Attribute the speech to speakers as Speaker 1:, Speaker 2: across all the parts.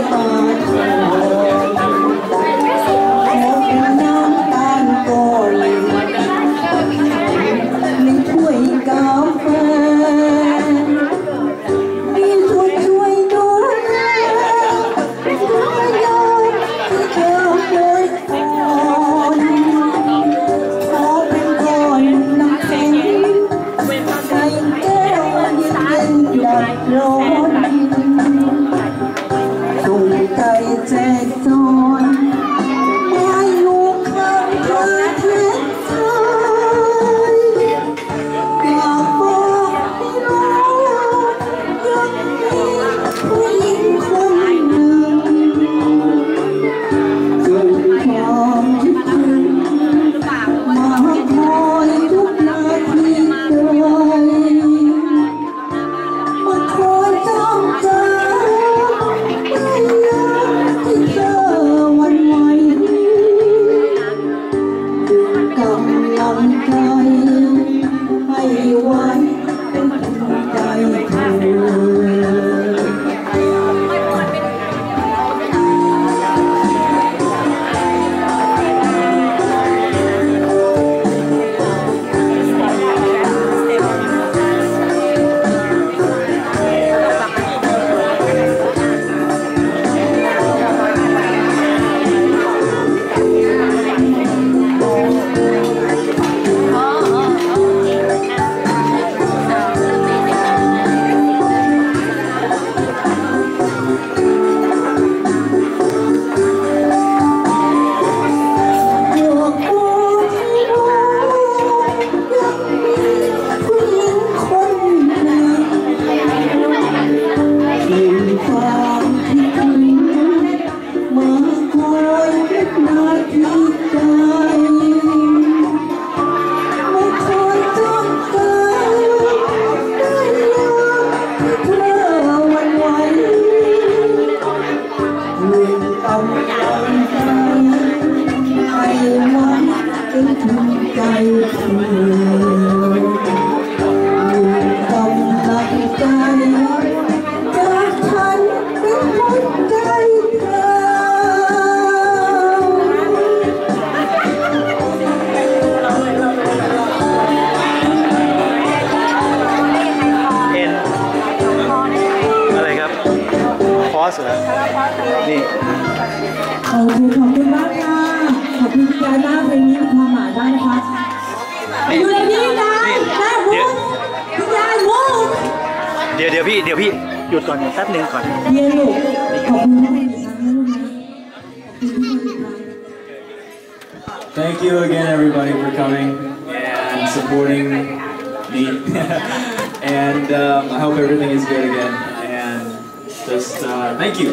Speaker 1: นี่
Speaker 2: โอเคขอบคุณมากค่ะขอบคุณพี่ยายมากเพลงนี้มีความหมายมากนะคะอยู่ในนี้นะแม่วุ้นพี่ยายวุ้น
Speaker 1: เดี๋ยวพี่หยุดก่อนแป๊บนึงก่อน
Speaker 2: เย็นลูกขอบคุณมาก
Speaker 3: Thank you again, everybody, for coming and supporting me. And I hope everything is good again. And just thank you.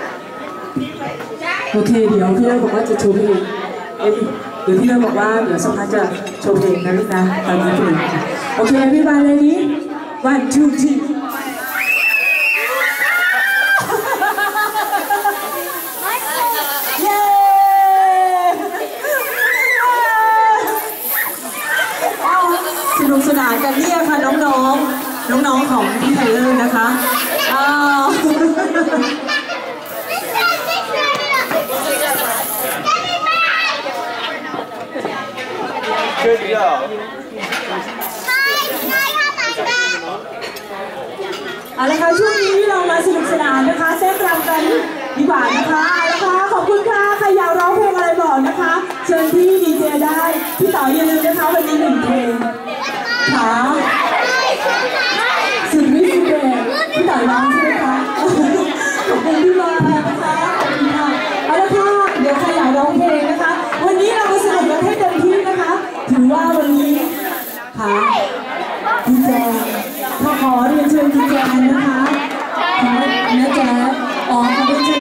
Speaker 2: โอเคเดี๋ยวพี่เลิศบอกว่าจะโชว์เพลงเดี๋ยวพี่เลิศบอกว่าเดี๋ยวสักพักจะโชว์เพลงนะลูกนะตอนนี้เพลงโอเคพี่บาเลยนี้ one two three สนุกสนานกันเนี่ยค่ะน้องๆของพี่ไทเลอร์นะคะ
Speaker 1: Good job.
Speaker 2: เอาละค่ะช่วงนี้เรามาสนุกสนานนะคะแซ่บรำกันดีกว่านะคะเอาละค่ะขอบคุณค่ะใครอยากร้องเพลงอะไรบอกนะคะเชิญที่ดีเจได้พี่ต่ออย่าลืมนะคะวันนี้1เพลงค่ะสุดวิเศษพี่ต่อร้องใช่ไหมคะขอบคุณพี่มานะคะขอบคุณค่ะเอาละค่ะเดี๋ยวใครอยากร้องเพลงนะคะวันนี้เรามาสนุกกันให้เต็มที่นะคะถือว่าวันนี้ค่ะพี่แจงขอเรียนเชิญพี่แจงนะคะ